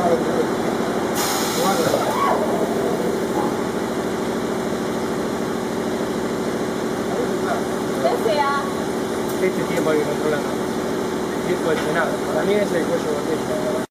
Este tiempo hay que controlar. El tiempo de frenado. Para mí es el cuello de botella.